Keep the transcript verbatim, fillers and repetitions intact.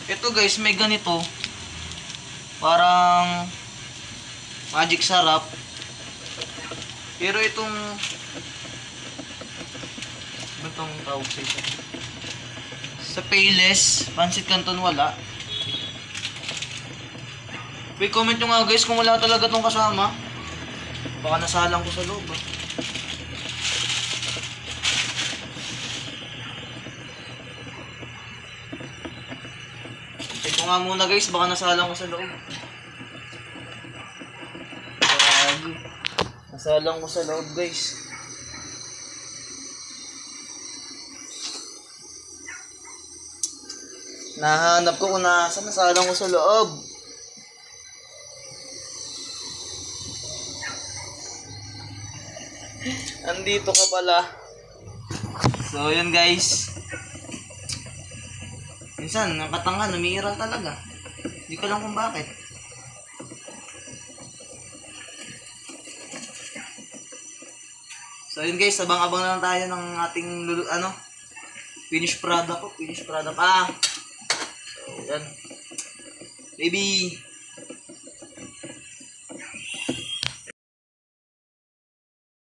Ito guys, may ganito. Parang magic sarap. Pero itong ano itong tawag sa isa? Sa Payless, Pancit Canton wala. Wait, comment nyo nga guys kung wala talaga itong kasama. Baka nasalang ko sa loob ah. Check ko nga muna guys, baka nasalang ko sa loob. Gagi. Nasalang ko sa loob guys. Nahanap ko kung nasa nasalang ko sa loob. Andito ka pala. So yun guys. Minsan, ang katanga, umiiral talaga. Hindi ko lang kung bakit. So yun guys, abang-abang na lang tayo ng ating lulu, ano, finished product ko. Finished product. Ah! So yan. Baby!